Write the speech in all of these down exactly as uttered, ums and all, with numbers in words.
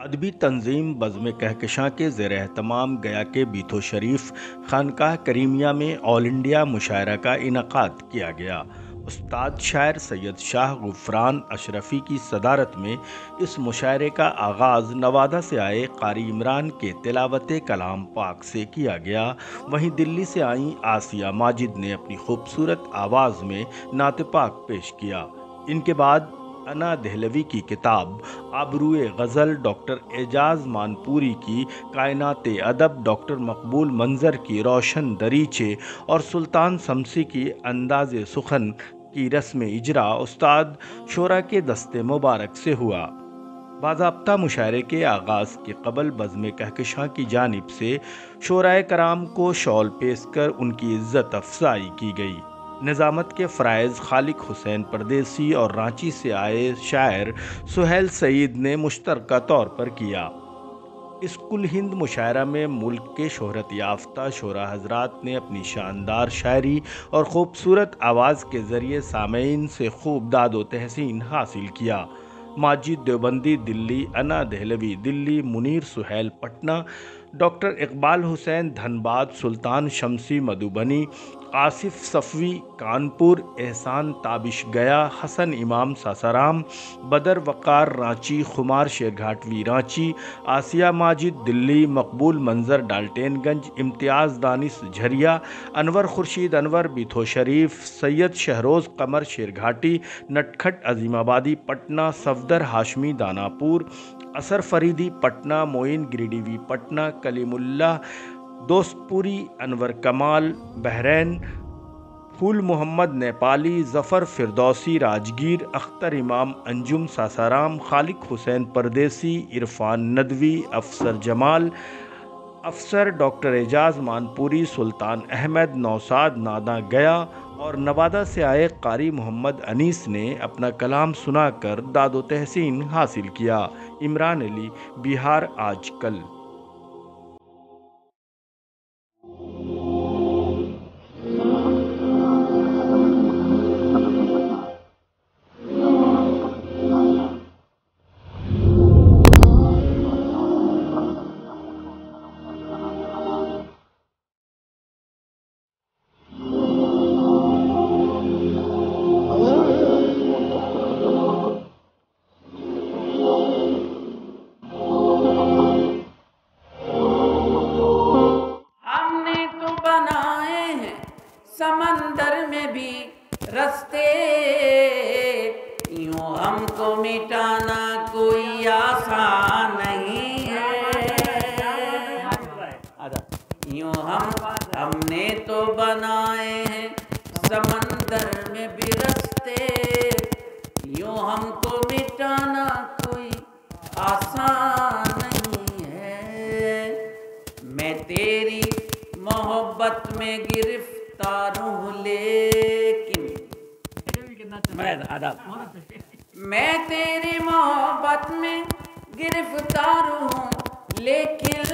अदबी तंजीम बज़्म कहकशां के ज़ेर एहतमाम गया के बीथो शरीफ खानकाह करीमिया में ऑल इंडिया मुशायरा का इनकाद किया गया। उस्ताद शायर सैयद शाह गुफ़रान अशरफ़ी की सदारत में इस मुशायरे का आगाज़ नवादा से आए कारी इमरान के तिलावत कलाम पाक से किया गया। वहीं दिल्ली से आई आसिया माजिद ने अपनी खूबसूरत आवाज़ में नात पाक पेश किया। इनके बाद अना दहलवी की किताब आबरूए गज़ल डॉक्टर एजाज मानपुरी की कायनात अदब डॉक्टर मकबूल मंजर की रोशन दरीचे और सुल्तान शमसी की अंदाज़ सुखन की रस्म इजरा उस्ताद शोरा के दस्ते मुबारक से हुआ। बाज़ाब्ता मुशायरे के आगाज़ के कबल बज़्म कहकशां की जानिब से शोराए कराम को शॉल पेश कर उनकी इज़्ज़त अफजाई की गई। निज़ामत के फ़राइज़ खालिक हुसैन परदेसी और रांची से आए शायर सुहेल सईद ने मुश्तरका तौर पर किया। इस कुल हिंद मुशायरा में मुल्क के शोहरत याफ्ता शोरा हजरात ने अपनी शानदार शायरी और ख़ूबसूरत आवाज़ के ज़रिए सामीन से खूब दाद व तहसीन हासिल किया। माजिद देवबंदी दिल्ली, अना दहलवी दिल्ली, मुनीर सुहेल पटना, डॉक्टर इकबाल हुसैन धनबाद, सुल्तान शमसी मधुबनी, आसिफ सफ़वी कानपुर, एहसान ताबिश गया, हसन इमाम सासाराम, बदर वक़ार रांची, खुमार शेरघाटवी रांची, आसिया माजिद दिल्ली, मकबूल मंजर डाल्टेनगंज, इम्तियाज़ दानिश झरिया, अनवर खुर्शीद अनवर बीथो शरीफ, सैयद शहरोज़ कमर शेरघाटी, नटखट अजीमाबादी पटना, सफदर हाशमी दानापुर, असर फरीदी पटना, मोइन गिरिडीवी पटना, कलीमुल्लाह दोस्तपुरी, अनवर कमाल बहरैन, फूल मोहम्मद नेपाली, ज़फ़र फिरदौसी राजगीर, अख्तर इमाम अंजुम सासाराम, खालिक हुसैन परदेसी, इरफान नदवी, अफसर जमाल अफसर, डॉक्टर एजाज मानपुरी, सुल्तान अहमद नौसाद नादा गया और नवादा से आए कारी मोहम्मद अनीस ने अपना कलाम सुनाकर दादो तहसीन हासिल किया। इमरान अली, बिहार आजकल। समंदर में भी रस्ते, यूं हमको मिटाना कोई आसान नहीं है। यूं हम हमने तो बनाए हैं समंदर में भी रस्ते, यूं हमको मिटाना कोई आसान नहीं है। मैं तेरी मोहब्बत में गिरफ्तार हूँ लेकिन मैं मैं तेरी मोहब्बत में गिरफ्तार हूँ लेकिन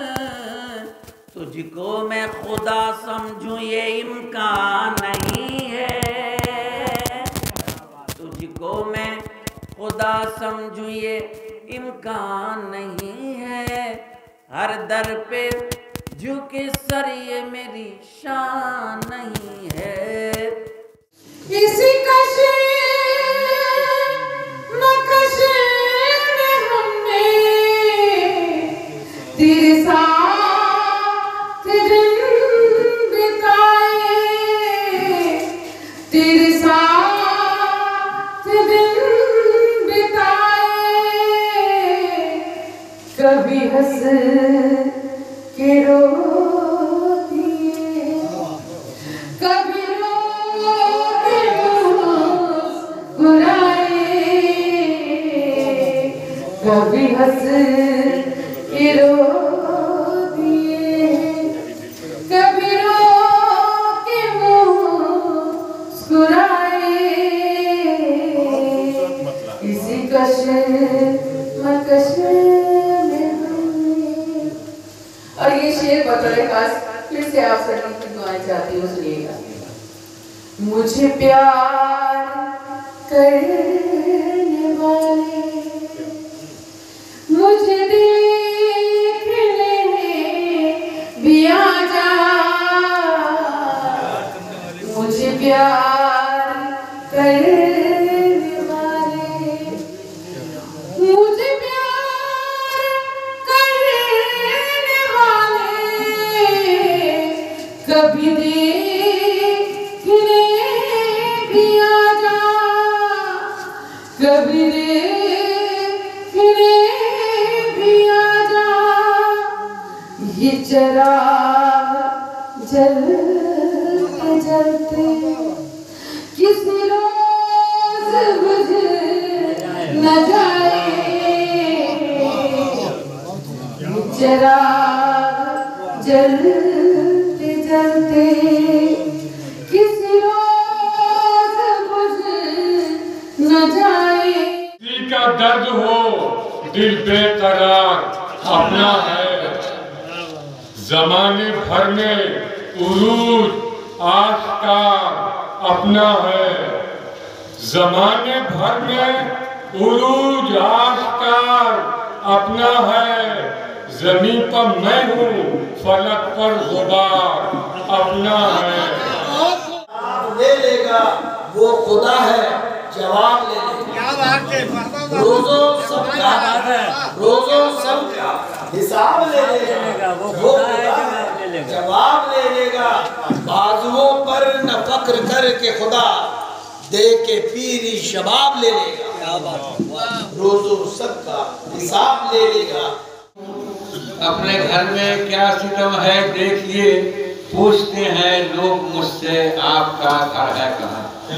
तुझको मैं खुदा समझूं ये इम्कान नहीं है। तुझको मैं खुदा समझूं ये इम्कान नहीं है। हर दर पे झुके सर ये मेरी शान नहीं है। इसी कशे मकशे में हमने तेरे साथ दिन बिताए, तेरे साथ दिन बिताए। कभी हंस के रो दिए, कभी रो के मुस्कुराए, कभी हंस के रो दिए, कभी रो के मुस्कुराए। इसी कशे मकशे और ये शेर बतौर खास फिर से आप सभी की दुआएं चाहती हूँ, सुनिएगा। मुझे प्यार करने वाले मुझे जरा जलते जलते किसी रोज बुझ न जाए, जरा जलते जलते किसी रोज बुझ न जाए। दिल का दर्द हो दिल बेकरार अपना है, जमाने भर में उरूज आश्कार अपना है, जमाने भर में उरूज आश्कार अपना है। जमीन पर मैं हूँ फलक पर गुबार अपना है। ले लेगा वो खुदा है, जवाब ले लेगा। क्या बात है, रोजो सबका रोजो सबका हिसाब ले लेगा, वो खुदा है, जवाब ले लेगा। बाजुओं पर न फक्र कर के खुदा दे के पीरी शबाब ले लेगा, रोजो सबका हिसाब ले लेगा। अपने घर में क्या सितम है देखिए, पूछते हैं लोग मुझसे आपका घर है कहाँ।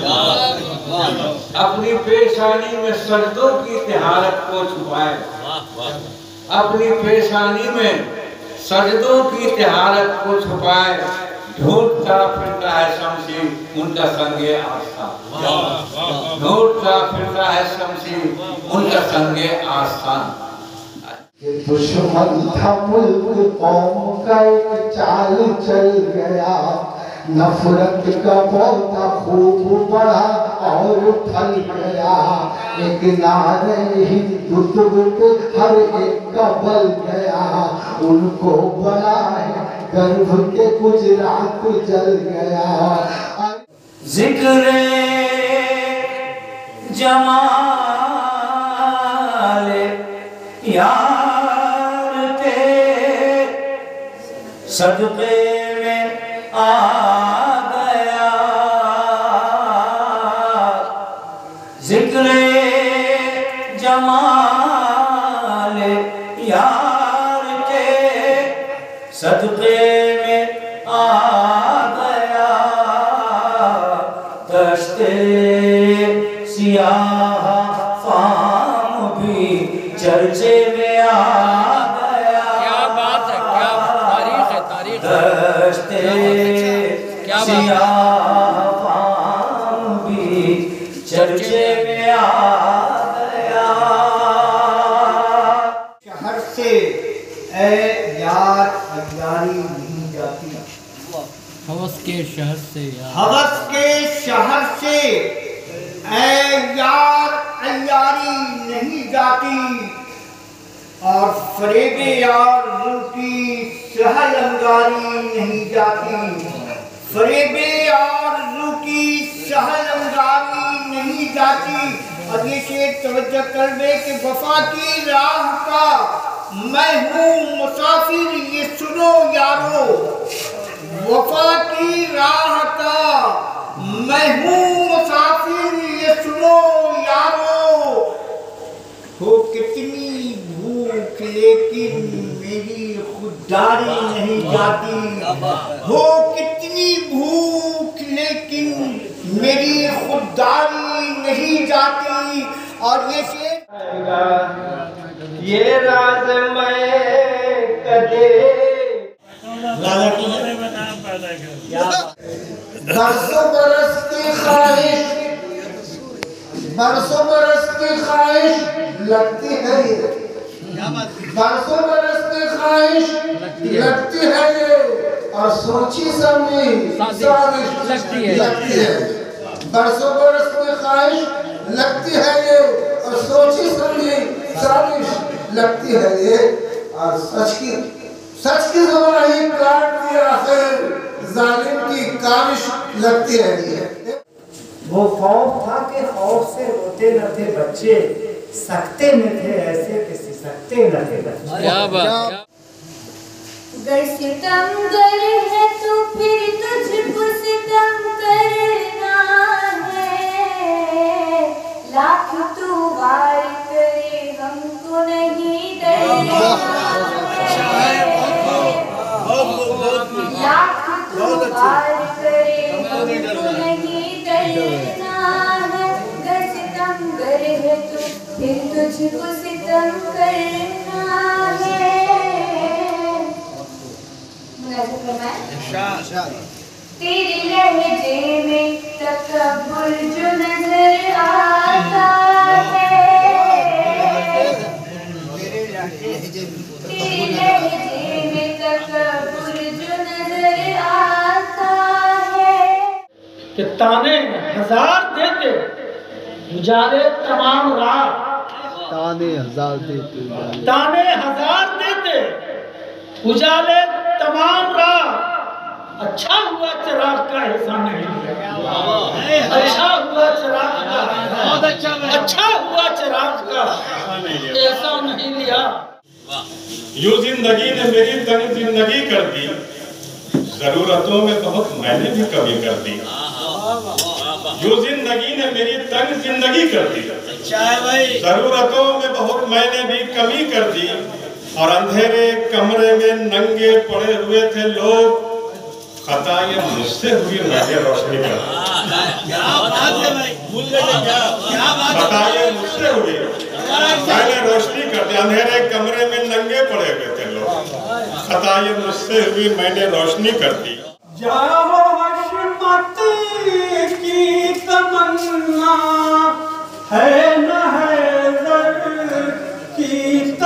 अपनी पेशानी में सजदों की तिहारत को छुपाए, अपनी पेशानी में सजदों की तिहारत को छुपाए। ढूंढता फिरता है शमशी उनका संगे आस्था, ढूंढता फिरता है शमशी उनका संगे आस्था। दुश्मन था मुल्क कौम का एक चाल चल गया, नफरत का पौधा खूब बढ़ा और फल गया। एक नारे हिंदुत्व पे हर एक का बल गया, उनको बड़ा है गर्भ के गुजरात जल गया। जिक्रे जमाल यार के सदक़े में आ गया, जिक्रे जमाल यार के सदक़े में आ गया। दश्ते सियाह फाम भी चर्चे में आ गया। क्या बात है, क्या तारीख है, तारीख दश्ते क्या सियाह फाम भी चर्चे में आ गया। शहर से ए यार अयारी नहीं जाती, हवस के शहर से यार, हवस के शहर से ए यार अयारी नहीं जाती। और फरेबे यार रूठी सहलंगारी नहीं जाती, फरेबे यार रूठी सहलंगारी नहीं जाती। और ये शेर तवज्जो कर दे कि वफा की राह का मैं हूँ मुसाफिर, ये सुनो यारो। वफा की राह का मैं हूँ मुसाफिर, ये सुनो यारो। हो कितनी भूख लेकिन मेरी खुददारी नहीं जाती, हो कितनी भूख लेकिन मेरी खुददारी नहीं जाती। और ये शेर ये राज मैं कदे बरसों बरस की ख्वाहिश, बरसों बरस की ख्वाहिश लगती है ये, बरसों बरस की ख्वाहिश लगती है ये, और सोची समझी साजिश लगती है, लगती है। बरसों बरस की ख्वाहिश लगती है ये, और सोची समझी साजिश लगती है ये। और सच की सच की ज़बानी काट दी आखिर जालिम की काविश लगती है ये। वो खौफ था कि खौफ से रोते न थे बच्चे, सकते न थे ऐसे कि सिसकते न थे बच्चे। क्या बात। अगर सितमगर है तो फिर तुझको सितम करना है, लाख तू वार करे हमको नहीं डरना है। वार करे हमको नहीं डरना है। गर सितम गर है तो फिर तुझको सितम करना है। ऐसे करना है। तेरे लहजे में तकब्बुर जो नजर आता है, तेरे लहजे में तकब्बुर जो नजर आता है। कि ताने हजार देते उजाले तमाम रात, ताने हजार देते ताने हजार देते उजाले तमाम रात। अच्छा हुआ चिराग का हिस्सा नहीं लिया, अच्छा हुआ चिराग का, अच्छा हुआ चिराग का ऐसा नहीं लिया। यूं जिंदगी ने मेरी तनी जिंदगी कर दी, जरूरतों में बहुत मैंने भी कमी कर दी। यूं जिंदगी ने मेरी तंग जिंदगी कर दी, जरूरतों में बहुत मैंने भी कमी कर दी। और अंधेरे कमरे में नंगे पड़े हुए थे लोग, खताएं मुझसे हुई मैंने रोशनी कर दी। खताएं मुझसे हुई मैंने रोशनी कर दी। अंधेरे कमरे में नंगे पड़े हुए थे लोग, खताएं मुझसे हुई मैंने रोशनी कर दी। जाओ हशमत की तमन्ना है न है ज़र की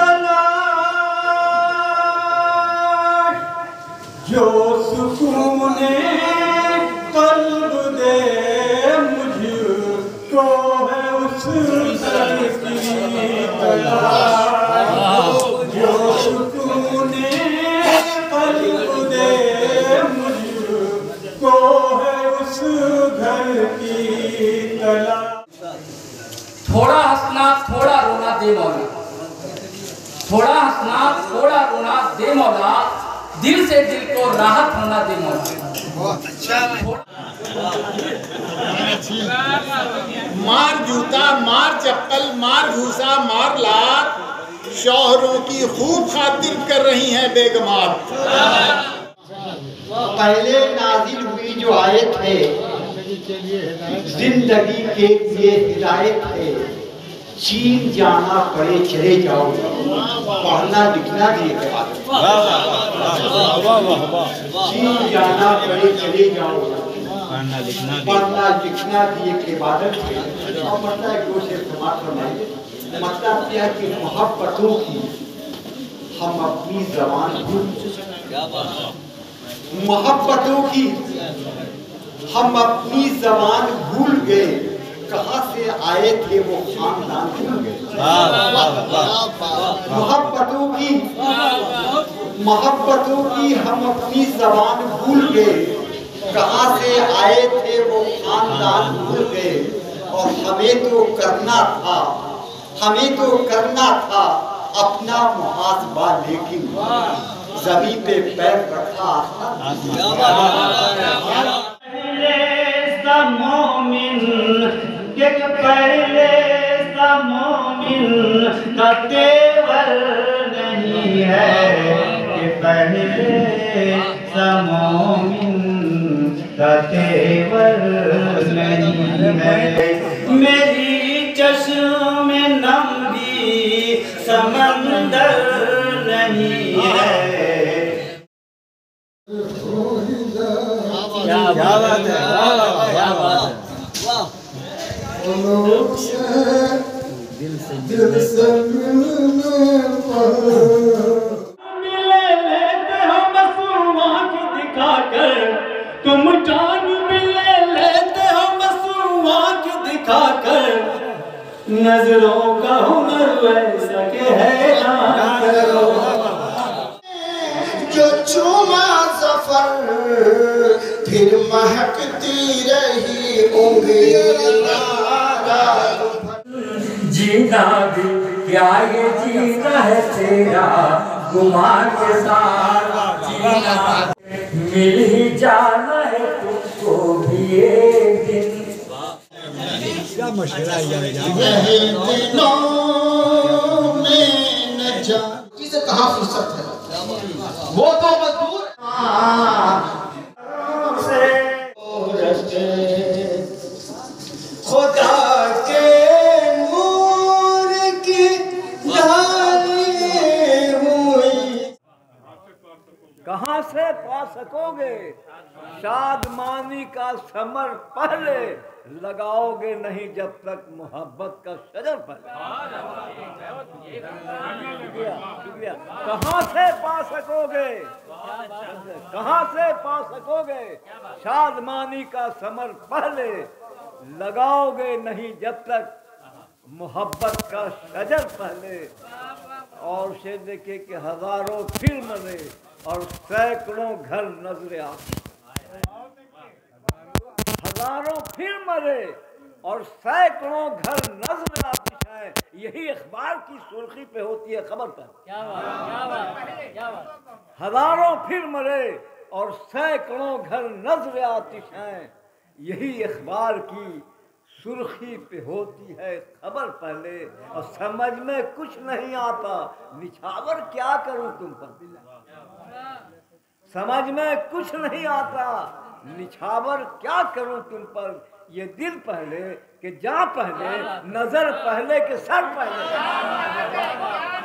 तलाश, जो सुकूने कल्ब दे मुझको है उस ज़र की तलाश, जो सुकूने कल्ब दे मुझको है उस घर की तलाश। थोड़ा हंसना थोड़ा रोना दे मौला, थोड़ा हंसना थोड़ा रोना दे मौला, दिल से दिल को राहत होना दे मौला। मार जूता, मार चप्पल, मार घूसा, मार लात, शौहरों की खूब खातिर कर रही हैं बेगमात। पहले नाजिल हुई जो आयत है, जिंदगी के लिए हिदायत है। चीन जाना पड़े चले जाओ, पढ़ना लिखना दिए के बाद। चीन जाना पड़े चले जाओ, पढ़ना लिखना दिए के बाद। और मतलब एक दो से समाप्त फरमाइए। मतलब क्या कि मोहब्बतों की हम अपनी जबान भूल, मोहब्बतों की हम अपनी जबान भूल गए। कहाँ से आए थे वो खानदान भूल गए। मोहब्बतों की मोहब्बतों की हम अपनी जबान भूल गए। कहाँ से आए थे वो खानदान भूल गए। और हमें तो करना था, हमें तो करना था अपना मुहासबा, लेकिन जमीन पे पैर रखा। मोमिन के पहले सा मोमिन का तेवर नहीं है, कि पहले सा मोमिन का तेवर नहीं है। मेरी चश्मे नम भी समंदर नहीं है। क्या बात है, क्या बात है। दिल से दिल से मिले लेते हो बस आँख दिखाकर, तुम जान मिले लेते हो बस आँख दिखाकर। नजरों का हुनर वैसा के है ना करो। जो चूमा सफर फिर महकती रही उंगली। जीना भी क्या ये जीना है तेरा, गुमान के साथ जीना। मिल ही जाना है तुमको भी एक दिन। क्या मशवरा दिनों में न जा, किसे कहाँ फुर्सत है, वो तो मजदूर। कहाँ से पा सकोगे शादमानी का समर पहले लगाओगे नहीं जब तक मोहब्बत का शजर पहले। कहाँ से पा सकोगे कहाँ से पा सकोगे शादमानी का समर पहले लगाओगे नहीं जब तक मोहब्बत का शजर पहले। और से देखे कि हजारों फिर मरे और सैकड़ों घर नजरे आते, हजारों फिर मरे और सैकड़ों घर नजर आती है। यही अखबार की सुर्खी पे होती है खबर पर। क्या बात, क्या बात, क्या बात। हजारों फिर मरे और सैकड़ों घर नजर आती है, यही अखबार की सुर्खी पे होती है खबर पहले। और समझ में कुछ नहीं आता निछावर क्या करूं तुम पर, समझ में कुछ नहीं आता निछावर क्या करूं तुम पर। ये दिल पहले कि जा पहले, नजर पहले कि सर पहले।